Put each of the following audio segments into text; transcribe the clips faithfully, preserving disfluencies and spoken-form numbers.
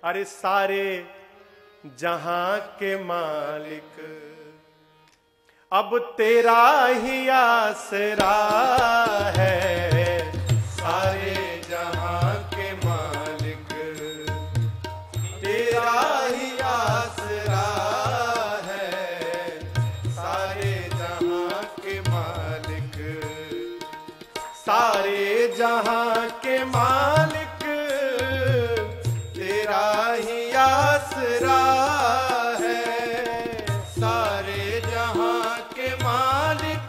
अरे सारे जहां के मालिक, अब तेरा ही आसरा है। सारे जहां के मालिक, तेरा ही आसरा है। सारे जहां के मालिक, सारे जहां के मालिक, तेरा ही आसरा है। सारे जहां के मालिक,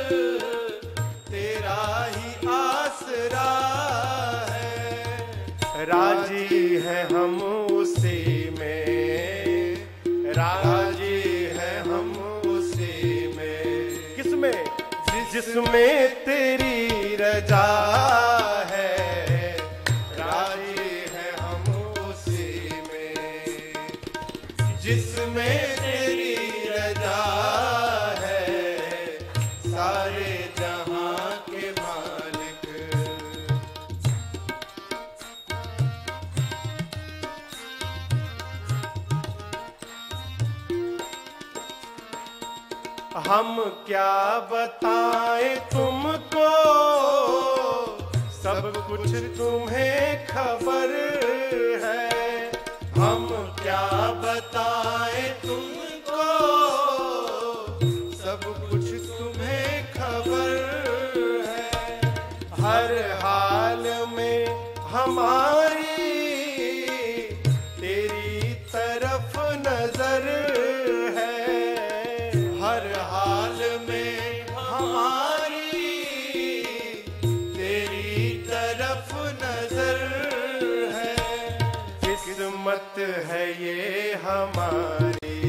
तेरा ही आसरा है। राजी है हम उसी में, राजी है हम उसी में। किसमें? जिसमें तेरी रजा है। राजी है हम उसी में, जिसमें तेरी रजा है। सारे जहां के मालिक, हम क्या बताएं तुमको, सब कुछ तुम्हें खबर है। हम क्या बताएं तुमको, सब कुछ तुम्हें खबर है। हर हाल में हमारी तेरी तरफ नजर है। हर हाल में हमारी तेरी तरफ नजर है। किस्मत है ये हमारी,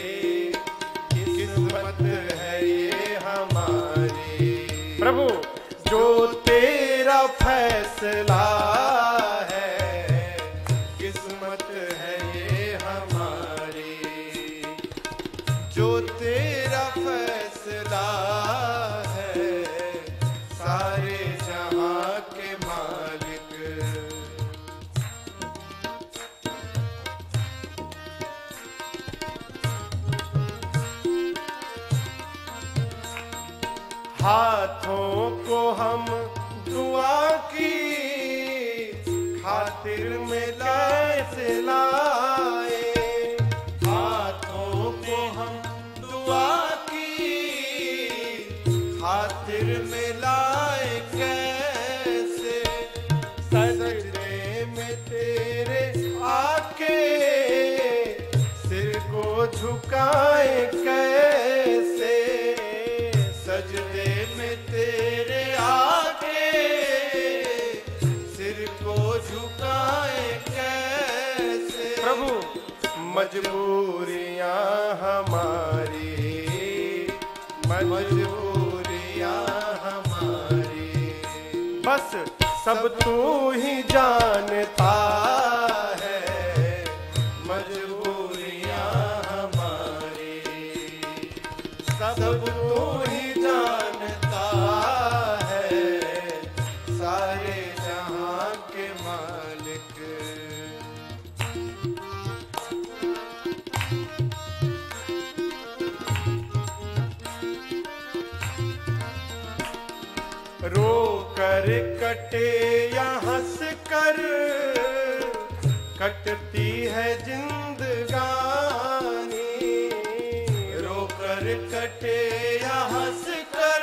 किस्मत है ये हमारी। प्रभु जो तेरा फैसला है, किस्मत है ये हमारी। जो तेरा फैसला है। सारे जहां के मालिक, हाथों को हम दुआ की खातिर में कैसे लाए। हाथों को हम दुआ की खातिर में लाए कैसे। सजदे में तेरे आके सिर को झुकाए कैसे। सजदे में तेरे आके सिर को झुकाए कैसे। प्रभु मजबूरियां हमारी, मजबूरियां हमारी, बस सब तू ही जानता है। मजबूरियां हमारी, सब तू ही जानता है। सारे जहां के मालिक, रो कर कटे या हंस कर कटती है जिंदगानी। रो कर कटे या हंस कर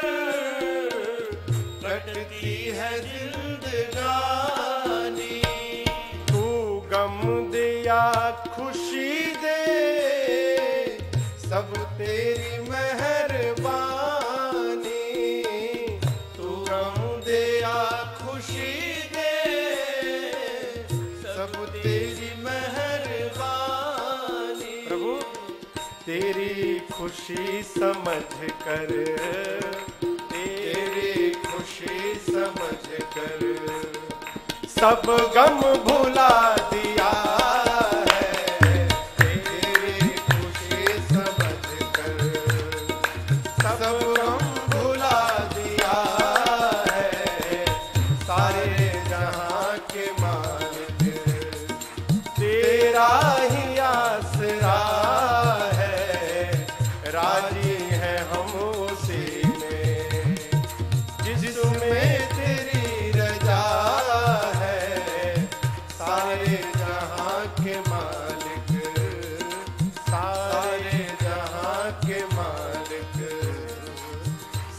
कटती है जिंदगानी। तू गम दे या खुशी दे, सब तेरी मेहरबानी। तू गम दे या खुशी दे, सब तेरी मेहरबानी। प्रभु तेरी खुशी समझ कर, तेरी खुशी समझ कर सब गम भुला दिया है। तेरी खुशी समझ कर सब गम भुला दिया है। सारे जहां के मालिक, तेरा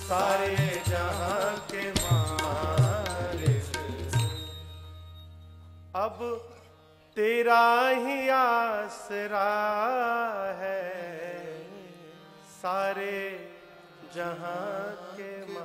सारे जहां के मालिक। अब तेरा ही आसरा है, सारे जहां के मालिक।